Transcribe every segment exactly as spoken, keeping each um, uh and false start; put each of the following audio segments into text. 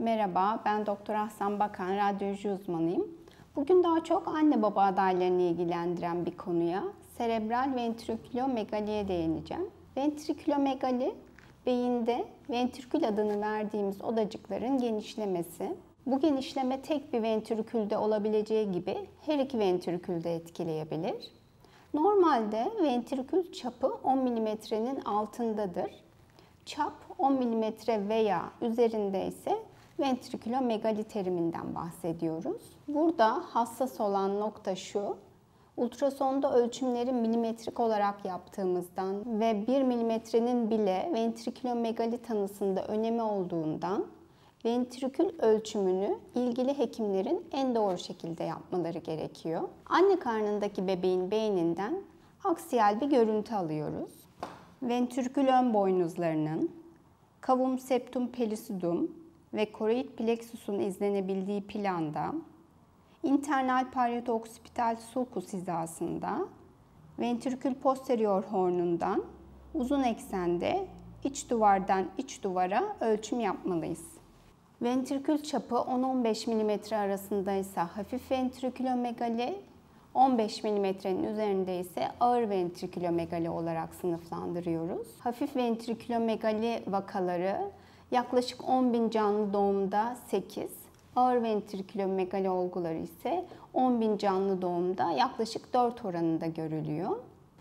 Merhaba, ben Doktor Ahsan Bakan, radyoloji uzmanıyım. Bugün daha çok anne baba adaylarını ilgilendiren bir konuya, serebral ventrikülomegaliye değineceğim. Ventrikülomegali, beyinde ventrikül adını verdiğimiz odacıkların genişlemesi. Bu genişleme tek bir ventrikülde olabileceği gibi her iki ventrikülde etkileyebilir. Normalde ventrikül çapı on milimetrenin altındadır. Çap on milimetre veya üzerinde ise ventrikülomegali teriminden bahsediyoruz. Burada hassas olan nokta şu: ultrasonda ölçümleri milimetrik olarak yaptığımızdan ve bir milimetrenin bile ventrikülomegali tanısında önemi olduğundan ventrikül ölçümünü ilgili hekimlerin en doğru şekilde yapmaları gerekiyor. Anne karnındaki bebeğin beyninden aksiyel bir görüntü alıyoruz. Ventrikül ön boynuzlarının, cavum septum pellucidum ve choroid plexus'un izlenebildiği planda, internal parieto-occipital sulcus hizasında, ventrikül posterior hornundan uzun eksende iç duvardan iç duvara ölçüm yapmalıyız. Ventrikül çapı on on beş milimetre arasındaysa hafif ventrikülomegali, on beş milimetrenin üzerinde ise ağır ventrikülomegali olarak sınıflandırıyoruz. Hafif ventrikülomegali vakaları yaklaşık on bin canlı doğumda sekiz, ağır ventrikülomegali olguları ise on bin canlı doğumda yaklaşık dört oranında görülüyor.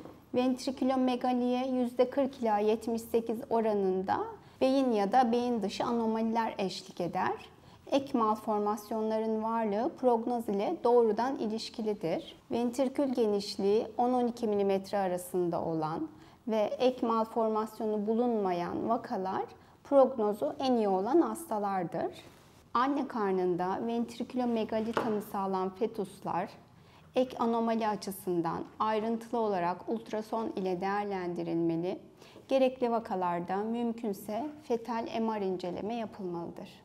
Ventrikülomegaliye yüzde kırk ila yetmiş sekiz oranında beyin ya da beyin dışı anomaliler eşlik eder. Ek malformasyonların varlığı prognoz ile doğrudan ilişkilidir. Ventrikül genişliği on on iki milimetre arasında olan ve ek malformasyonu bulunmayan vakalar prognozu en iyi olan hastalardır. Anne karnında ventrikülomegali tanısı alan fetuslar ek anomali açısından ayrıntılı olarak ultrason ile değerlendirilmeli, gerekli vakalarda mümkünse fetal M R inceleme yapılmalıdır.